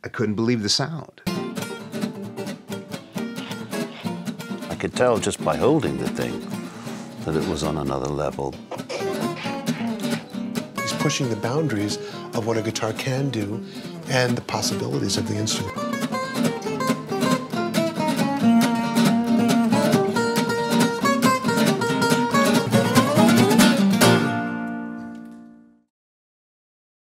I couldn't believe the sound. I could tell just by holding the thing that it was on another level. He's pushing the boundaries of what a guitar can do and the possibilities of the instrument.